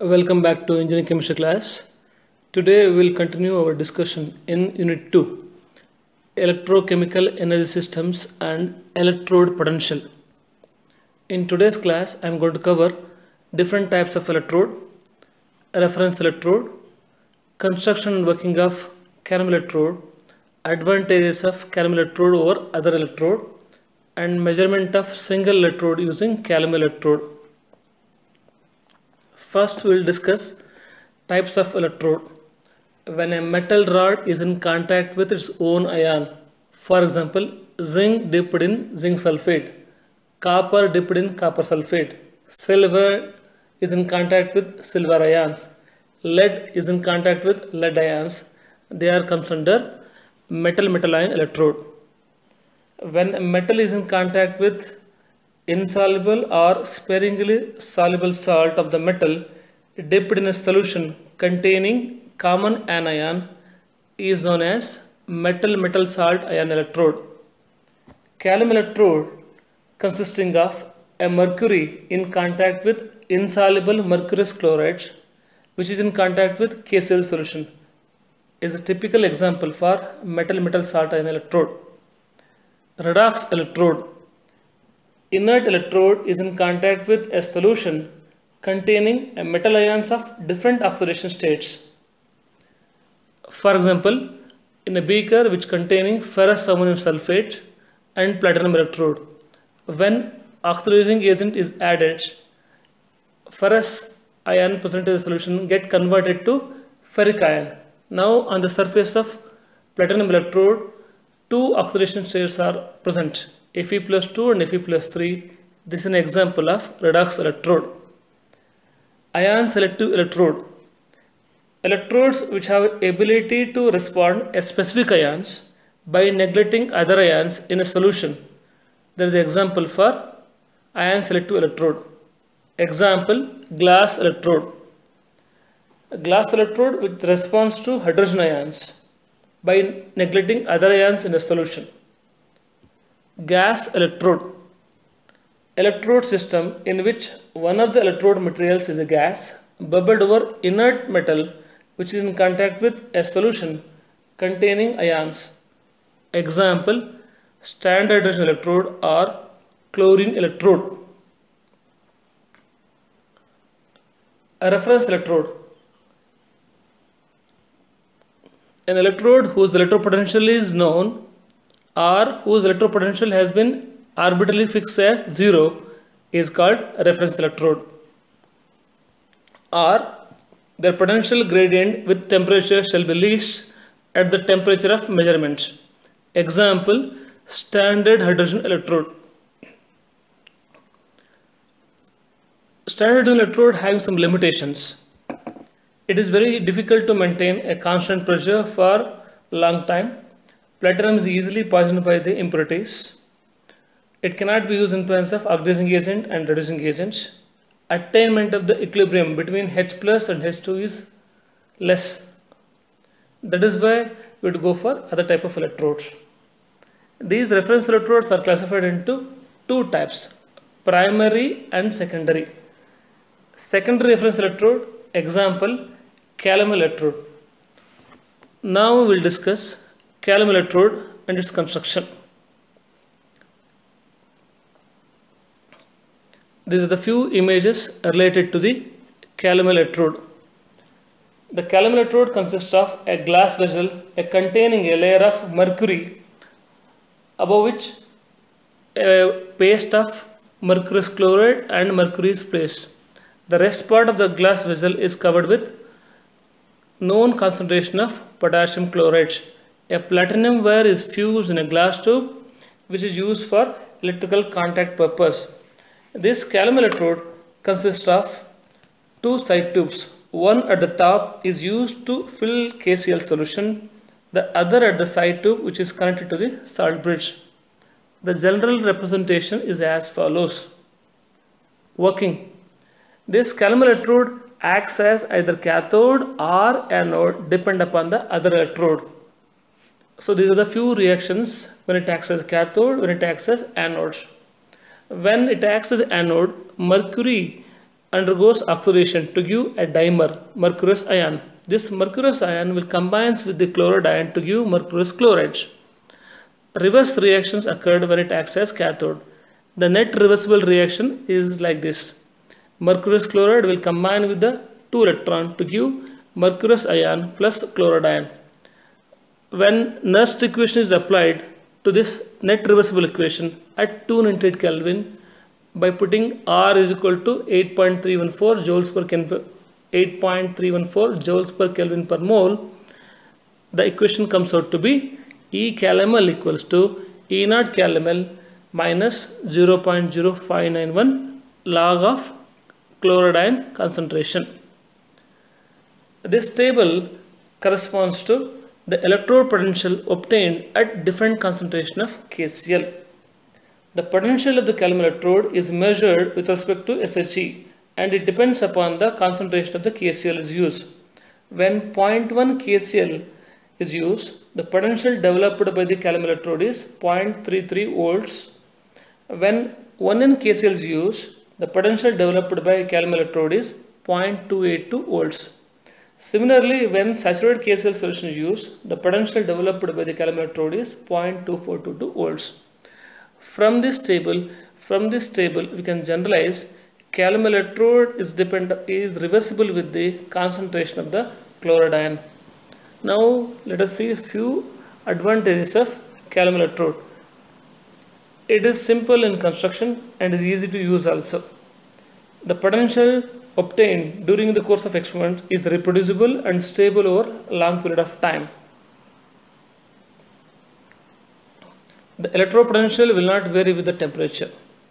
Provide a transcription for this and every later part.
Welcome back to Engineering Chemistry class. Today we will continue our discussion in Unit 2, Electrochemical Energy Systems and Electrode Potential. In today's class, I am going to cover different types of electrode, reference electrode, construction and working of cadmium electrode, advantages of cadmium electrode over other electrode, and measurement of single electrode using cadmium electrode. First, we will discuss types of electrode. When a metal rod is in contact with its own ion, for example, zinc dipped in zinc sulfate, copper dipped in copper sulfate, silver is in contact with silver ions, lead is in contact with lead ions, they are comes under metal ion electrode. When a metal is in contact with insoluble or sparingly soluble salt of the metal dipped in a solution containing common anion is known as metal salt ion electrode. Cadmium electrode consisting of a mercury in contact with insoluble mercurous chloride which is in contact with KCl solution is a typical example for metal salt ion electrode. Redox electrode. Inert electrode is in contact with a solution containing a metal ions of different oxidation states. For example, in a beaker which containing ferrous ammonium sulfate and platinum electrode, when oxidizing agent is added, ferrous ion present in the solution get converted to ferric ion. Now on the surface of platinum electrode, two oxidation states are present, Fe plus 2 and Fe plus 3. This is an example of redox electrode. Ion selective electrode. Electrodes which have ability to respond a specific ions by neglecting other ions in a solution. There is an example for ion selective electrode. Example, glass electrode. A glass electrode which responds to hydrogen ions by neglecting other ions in a solution. Gas electrode. Electrode system in which one of the electrode materials is a gas bubbled over inert metal which is in contact with a solution containing ions. Example, standard hydrogen electrode or chlorine electrode. A reference electrode. An electrode whose electropotential is known or whose electropotential has been arbitrarily fixed as 0 is called a reference electrode, or their potential gradient with temperature shall be least at the temperature of measurement. Example, standard hydrogen electrode. Standard hydrogen electrode having some limitations. It is very difficult to maintain a constant pressure for long time. Platinum is easily poisoned by the impurities. It cannot be used in presence of oxidizing agent and reducing agents. Attainment of the equilibrium between H plus and H2 is less. That is why we would go for other type of electrodes. These reference electrodes are classified into two types, primary and secondary. Secondary reference electrode, example, cadmium electrode. Now we will discuss cadmium electrode and its construction. These are the few images related to the cadmium electrode. The cadmium electrode consists of a glass vessel containing a layer of mercury above which a paste of mercurous chloride and mercury is placed. The rest part of the glass vessel is covered with known concentration of potassium chloride. A platinum wire is fused in a glass tube which is used for electrical contact purpose. This cadmium electrode consists of two side tubes. One at the top is used to fill KCl solution, the other at the side tube which is connected to the salt bridge. The general representation is as follows. Working. This cadmium electrode acts as either cathode or anode depend upon the other electrode. So these are the few reactions when it acts as cathode, when it acts as anode. When it acts as anode, mercury undergoes oxidation to give a dimer, mercurous ion. This mercurous ion will combine with the chloride ion to give mercurous chloride. Reverse reactions occurred when it acts as cathode. The net reversible reaction is like this. Mercurous chloride will combine with the 2 electron to give mercurous ion plus chloride ion. When Nernst equation is applied to this net reversible equation at 298 Kelvin by putting R is equal to 8.314 joules per Kelvin, 8.314 joules per Kelvin per mole, the equation comes out to be E calml equals to E naught calml minus 0.0591 log of chloride ion concentration. This table corresponds to the electrode potential obtained at different concentration of KCl. The potential of the calml electrode is measured with respect to SHE and it depends upon the concentration of the KCl is used. When 0.1 KCl is used, the potential developed by the calml electrode is 0.33 volts. When 1N KCl is used, the potential developed by calml electrode is 0.282 volts. Similarly, when saturated KCl solution is used, the potential developed by the calml electrode is 0.2422 volts. From this table, we can generalize calml electrode is reversible with the concentration of the chloride ion. Now, let us see a few advantages of calml electrode. It is simple in construction and is easy to use also. The potential obtained during the course of experiment is reproducible and stable over a long period of time. The electrode potential will not vary with the temperature.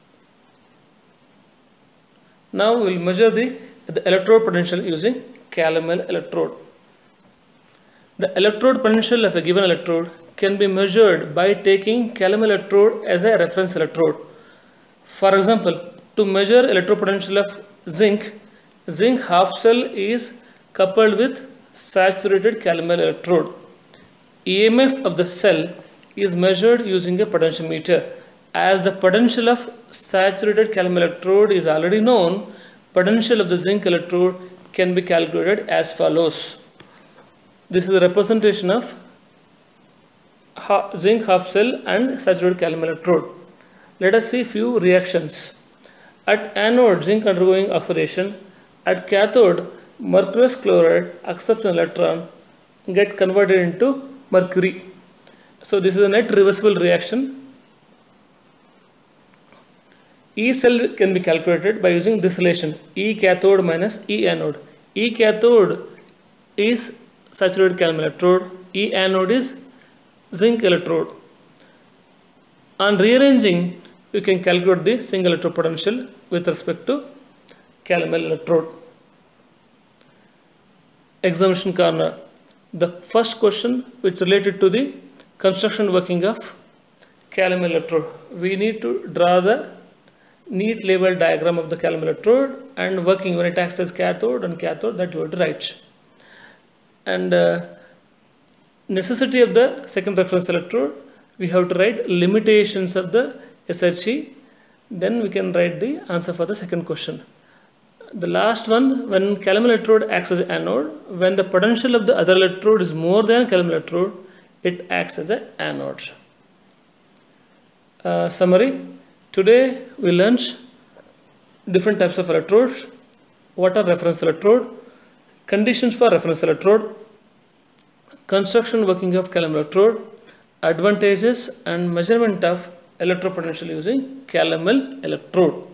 Now we will measure the electrode potential using calml electrode. The electrode potential of a given electrode can be measured by taking calml electrode as a reference electrode. For example, to measure electrode potential of zinc half cell is coupled with saturated calml electrode. EMF of the cell is measured using a potentiometer. As the potential of saturated calml electrode is already known, potential of the zinc electrode can be calculated as follows. This is the representation of zinc half cell and saturated calml electrode. Let us see few reactions. At anode, zinc undergoing oxidation. At cathode, mercurous chloride accepts an electron, get converted into mercury. So this is a net reversible reaction. E cell can be calculated by using this relation, E cathode minus E anode. E cathode is saturated calml electrode, E anode is zinc electrode. On rearranging, we can calculate the single electrode potential with respect to calml electrode. Examination corner. The first question which related to the construction working of calml electrode. We need to draw the neat label diagram of the calml electrode and working when it acts as cathode and cathode, that you have to write. And necessity of the second reference electrode, we have to write limitations of the SHE, then we can write the answer for the second question. The last one, when calml electrode acts as anode, when the potential of the other electrode is more than calml electrode, it acts as an anode. Summary. Today we learned different types of electrodes. What are reference electrode? Conditions for reference electrode. Construction working of calml electrode. Advantages and measurement of electrode potential using calml electrode.